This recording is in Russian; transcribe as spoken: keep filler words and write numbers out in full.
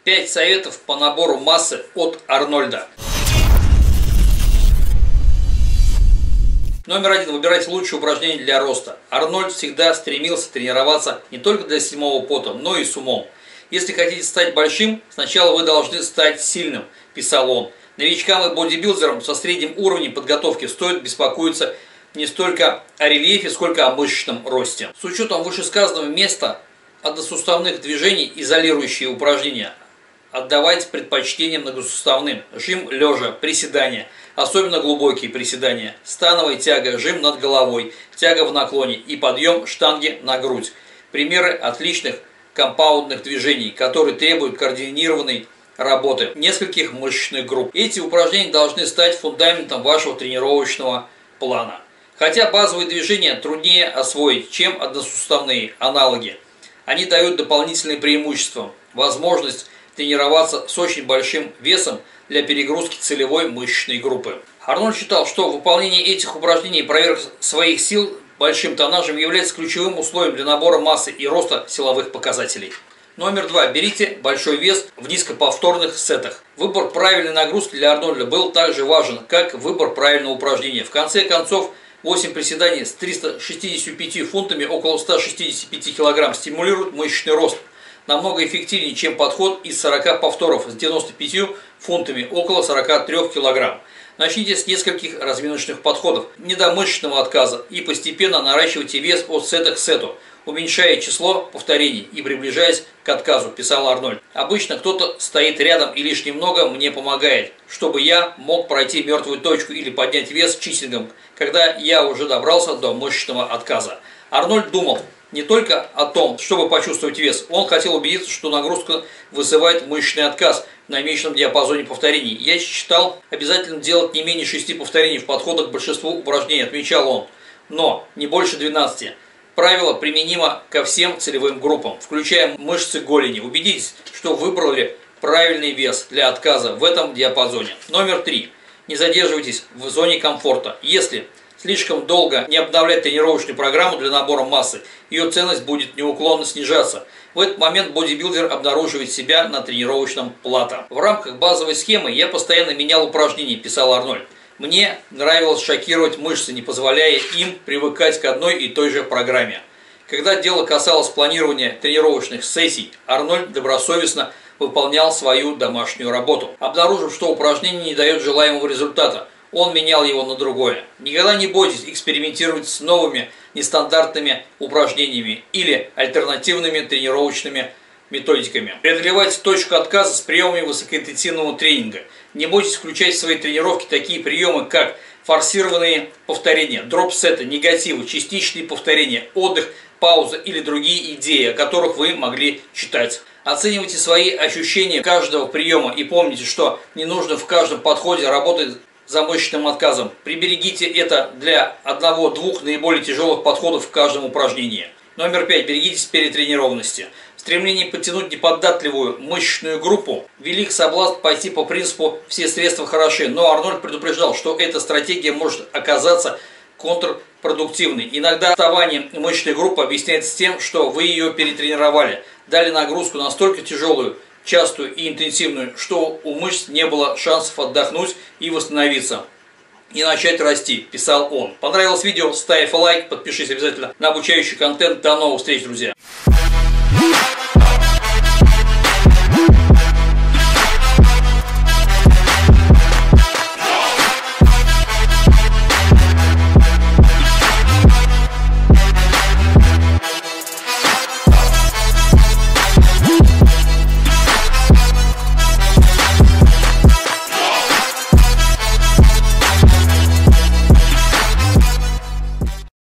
пять советов по набору массы от Арнольда. Номер один. Выбирайте лучшие упражнения для роста. Арнольд всегда стремился тренироваться не только для седьмого пота, но и с умом. Если хотите стать большим, сначала вы должны стать сильным, писал он. Новичкам и бодибилдерам со средним уровнем подготовки стоит беспокоиться не столько о рельефе, сколько о мышечном росте. С учетом вышесказанного места односуставных движений изолирующие упражнения отдавайте предпочтение многосуставным. Жим лежа, приседания, особенно глубокие приседания, становая тяга, жим над головой, тяга в наклоне и подъем штанги на грудь. Примеры отличных компаундных движений, которые требуют координированной работы нескольких мышечных групп. Эти упражнения должны стать фундаментом вашего тренировочного плана. Хотя базовые движения труднее освоить, чем односуставные аналоги. Они дают дополнительные преимущества, возможность тренироваться с очень большим весом для перегрузки целевой мышечной группы. Арнольд считал, что выполнение этих упражнений и проверка своих сил большим тоннажем является ключевым условием для набора массы и роста силовых показателей. Номер два. Берите большой вес в низкоповторных сетах. Выбор правильной нагрузки для Арнольда был так же важен, как выбор правильного упражнения. В конце концов, восемь приседаний с тремястами шестьюдесятью пятью фунтами, около ста шестидесяти пяти килограмм, стимулируют мышечный рост. Намного эффективнее, чем подход из сорока повторов с девяноста пятью фунтами, около сорока трёх килограмм. Начните с нескольких разминочных подходов, не до мышечного отказа, и постепенно наращивайте вес от сета к сету, уменьшая число повторений и приближаясь к отказу, писал Арнольд. Обычно кто-то стоит рядом и лишь немного мне помогает, чтобы я мог пройти мертвую точку или поднять вес чистингом, когда я уже добрался до мышечного отказа. Арнольд думал не только о том, чтобы почувствовать вес, он хотел убедиться, что нагрузка вызывает мышечный отказ в намеченном диапазоне повторений. Я считал обязательно делать не менее шести повторений в подходах к большинству упражнений, отмечал он, но не больше двенадцати. Правило применимо ко всем целевым группам, включая мышцы голени. Убедитесь, что выбрали правильный вес для отказа в этом диапазоне. Номер три. Не задерживайтесь в зоне комфорта. Если слишком долго не обновлять тренировочную программу для набора массы, ее ценность будет неуклонно снижаться. В этот момент бодибилдер обнаруживает себя на тренировочном плато. В рамках базовой схемы я постоянно менял упражнения, писал Арнольд. Мне нравилось шокировать мышцы, не позволяя им привыкать к одной и той же программе. Когда дело касалось планирования тренировочных сессий, Арнольд добросовестно выполнял свою домашнюю работу. Обнаружив, что упражнение не дает желаемого результата, он менял его на другое. Никогда не бойтесь экспериментировать с новыми нестандартными упражнениями или альтернативными тренировочными методиками. Преодолевайте точку отказа с приемами высокоинтенсивного тренинга. Не бойтесь включать в свои тренировки такие приемы, как форсированные повторения, дроп-сеты, негативы, частичные повторения, отдых, пауза или другие идеи, о которых вы могли читать. Оценивайте свои ощущения каждого приема и помните, что не нужно в каждом подходе работать за мышечным отказом. Приберегите это для одного-двух наиболее тяжелых подходов в каждом упражнении. Номер пять. Берегитесь перетренированности. В стремлении подтянуть неподатливую мышечную группу велик соблазн пойти по принципу «все средства хороши», но Арнольд предупреждал, что эта стратегия может оказаться контрпродуктивной. Иногда отставание мышечной группы объясняется тем, что вы ее перетренировали, дали нагрузку настолько тяжелую, частую и интенсивную, что у мышц не было шансов отдохнуть и восстановиться и начать расти, писал он. Понравилось видео? Ставь лайк, подпишись обязательно на обучающий контент. До новых встреч, друзья!